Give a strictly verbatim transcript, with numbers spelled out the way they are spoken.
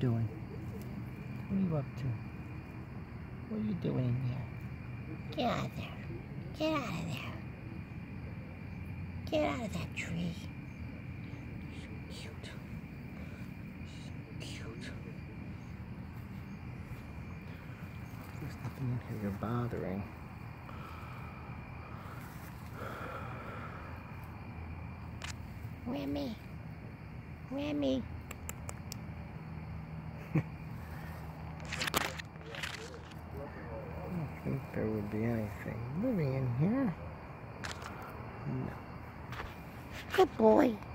doing? What are you up to? What are you doing in here? Get out of there. Get out of there. Get out of that tree. So cute. So cute. There's nothing in here you're bothering. Remy. Remy. I don't think there would be anything living in here. No. Good boy.